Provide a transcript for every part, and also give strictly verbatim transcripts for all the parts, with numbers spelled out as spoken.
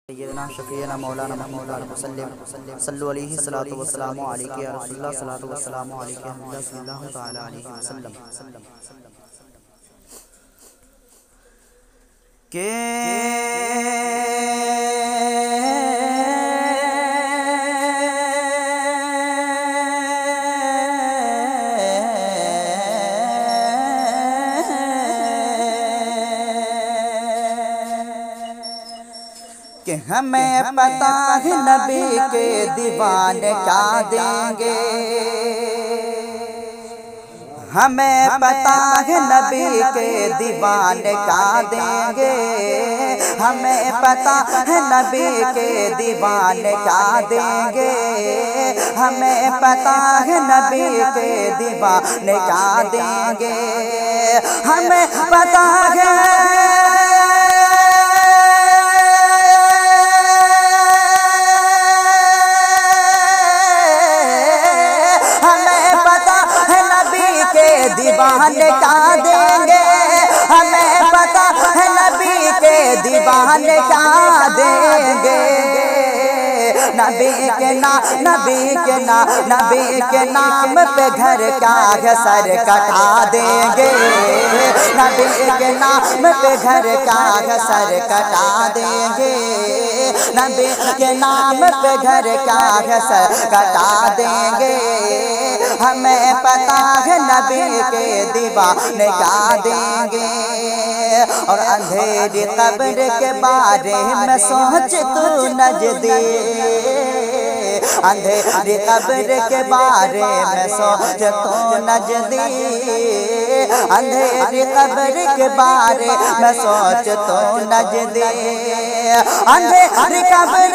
سیدنا شفیعنا مولانا محمد علیہ وسلم صلو علیہ الصلاۃ والسلام علیہ یا رسول اللہ صلاۃ والسلام علیہ حمد صلی اللہ تعالی علیہ وسلم کہ کہ ہمیں پتہ ہے نبی کے دیوانے کیا دیں گے، ہمیں پتہ ہے نبی کے دیوانے کیا دیں گے، ہمیں پتہ ہے نبی کے دیوانے کیا دیں گے، ہمیں پتہ ہے نبی کے دیوانے کیا دیں گے، ہمیں پتہ ہے دیوانے کیا دیں گے، ہمیں پتہ ہے نبی کے دیوانے کیا دیں گے، نبی کے نام نبی کے نام نبی کے نام پہ گھر کا سر کٹا دیں گے، نبی کے نام پہ گھر کا سر کٹا دیں گے، نبی کے نام پہ گھر کا سر کٹا دیں گے، ہمیں پتہ ہے نبی کے دیوانے کیا دیں گے، اور اندھیری قبر کے بارے میں سوچ تو نجدی، اندھیری قبر کے بارے میں سوچ تو نجدی، اندھیری قبر کے بارے میں سوچ تو نجدی، اندھیری قبر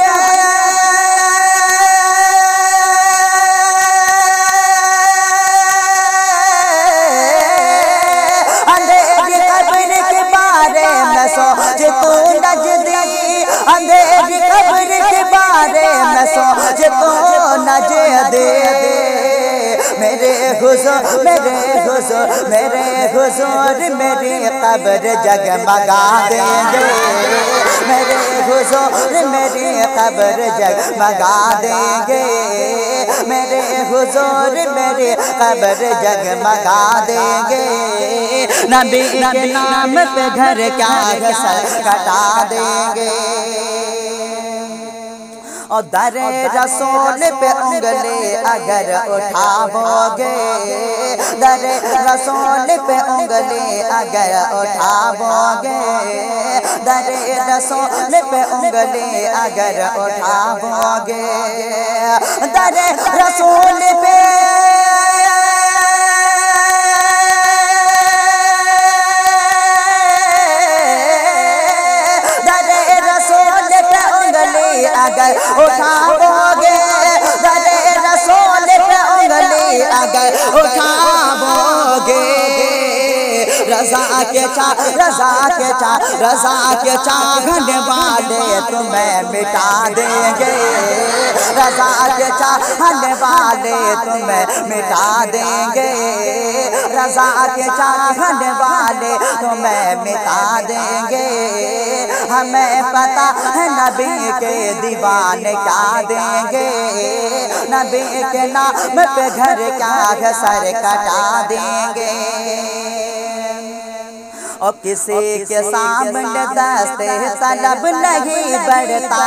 سوچ تو نجدی، اندھیری قبر کے بارے میں سوچ تو نجدی، میرے حضور میرے حضور میرے حضور میری قبر جگمگا دیں گے، میرے حضور میری قبر جگمگا دیں گے، میرے حضور میری قبر جگمگا دیں گے، نبی کے نام پہ گھر کا سر کٹا دیں گے، اور در رسول پہ انگلی اگر اٹھاؤ گے، در رسول پہ انگلی اگر اٹھاؤ گے، در رسول پہ انگلی اگر اٹھاؤ گے، در رسول پہ اگر اٹھاؤ گے، در رسول پہ انگلی اگر اٹھاؤ گے، رضا کے چاہ رضا کے چاہ رضا کے چاہنے والے تمہیں مٹا دیں گے، رضا کے چاہنے والے تمہیں مٹا دیں گے، رضا کے چاہنے والے تمہیں مٹا دیں گے، ہمیں پتہ ہے نبی کے دیوانے کیا دیں گے، نبی کے نام پہ گھر کا سر کٹا دیں گے، اور کسی کے سامنے دست طلب نہیں بڑھتا،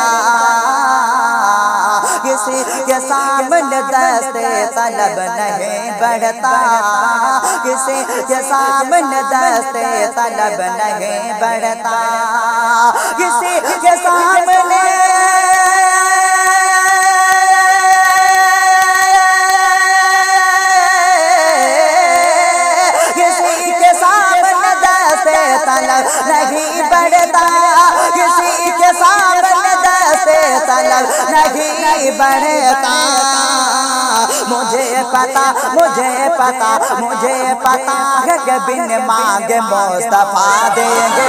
کسی کے سامنے دست طلب نہیں بڑھتا، کسی کے سامنے دست طلب نہیں بڑھتا، کسی کے سامنے طلب نہیں بڑھتا، کسی کے سامنے دست طلب نہیں بڑھتا، مجھے پتا مجھے پتا مجھے پتا ہے کہ بن مانگے مصطفیٰ دیں گے،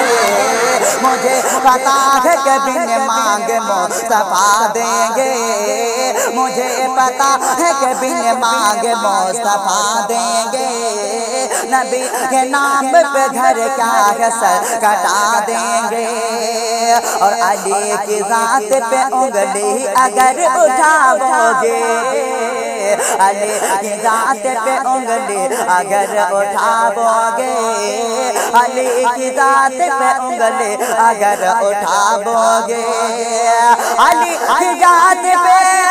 مجھے پتا ہے کہ بن مانگے مصطفیٰ دیں گے، مجھے پتا ہے کہ بن مانگے مصطفیٰ دیں گے، نبی کے نام پہ گھر کیا ہے سر کٹا دیں گے، اور علی کی ذات پہ انگلی اگر اٹھاؤ گے، علی کی ذات پہ انگلی اگر اٹھاؤ گے، علی کی ذات پہ انگلی اگر اٹھاؤ گے، علی کی ذات پہ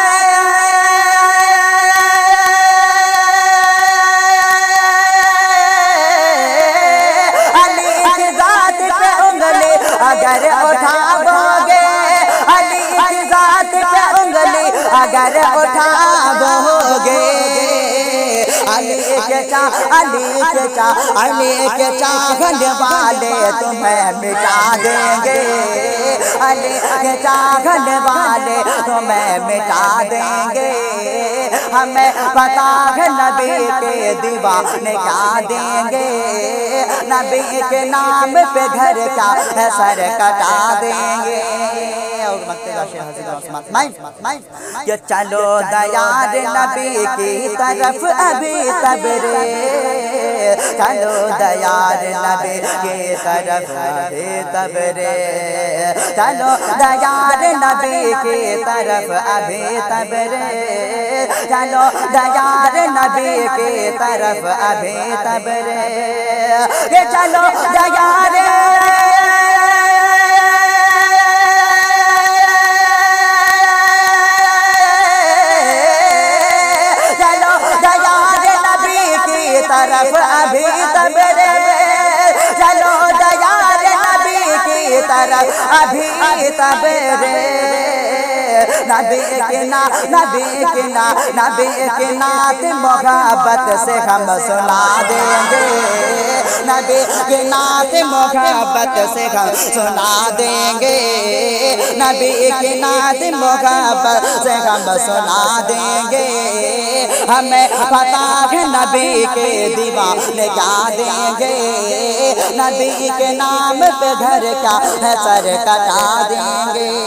اگر اٹھاؤ گے، علی کی ذات پہ انگلی اگر اٹھاؤ گے، علی کے چاہ علی کے چاہ علی کے چاہنے والے تمہیں مٹا دیں گے، علی کے چاہنے والے تمہیں مٹا دیں گے، ہمیں پتا ہے نبی کے دیوانے کیا دیں گے، نبی کے نام پہ گھر کا ہے سر کٹا دیں گے، اور کہ چلو دیار نبی کی طرف ابھی تب رے، چلو دیار نبی کی طرف ابھی تب رے، چلو دیار نبی کی طرف ابھی تب رے، چلو دیار نبی کی طرف ابھی تب رے، کہ چلو دیار طرف ابھی تب رے، چلو دیار نبی کی طرف ابھی تب رے، نبی کے نا نبی کے نا نبی کے نعت محبت سے ہم سنا دیں گے، نبی کے نعت محبت سے ہم سنا دیں گے، نبی کے نعت محبت سے ہم سنا دیں گے، ہمیں پتا ہے نبی کے دیوانے کیا دیں گے، نبی کے نام پہ گھر کا ہے سر کٹا دیں گے۔